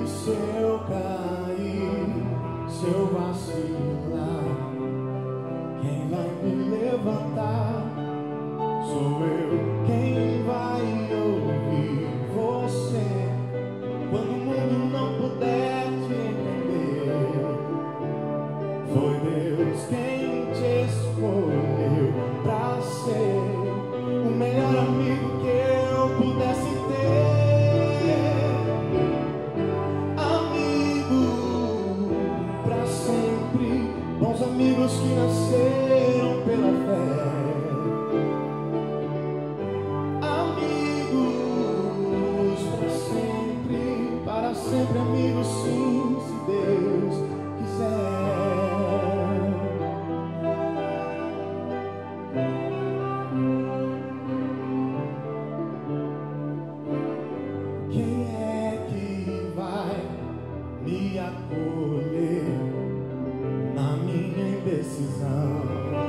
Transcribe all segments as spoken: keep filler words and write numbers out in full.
se eu cair, se eu vacilar, quem vai me levantar? Sou eu. Quem vai ouvir você quando o mundo não puder te entender? Foi Deus quem te escolheu pra ser o melhor amigo que eu pudesse ter. Amigo pra sempre, bons amigos que nasceram pela fé. Sempre amigos, sim, se Deus quiser. Quem é que vai me acolher na minha indecisão?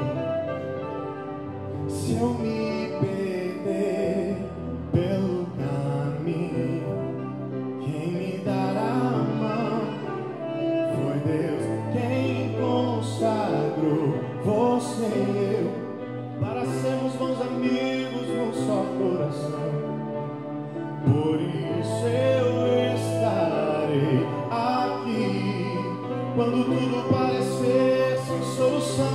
Se eu me perder pelo caminho, quem me dará a mão? Foi Deus quem consagrou você e eu para sermos bons amigos num só coração. Por isso eu estarei aqui quando tudo parecer sem solução.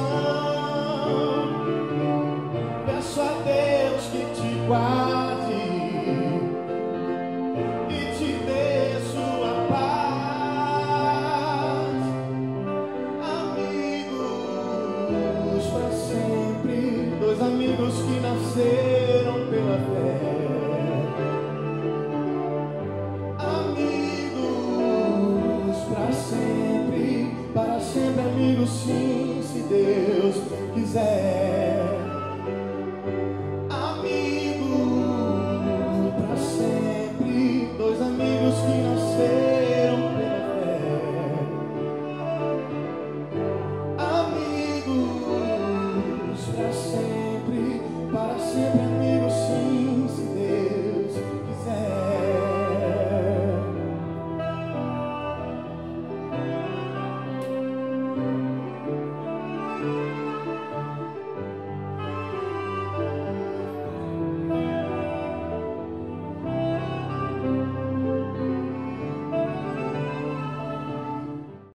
Peço a Deus que te guarde e te dê sua paz. Amigos pra sempre, dois amigos que nasceram pela fé. Amigos pra sempre, para sempre amigos, sim, se Deus quiser.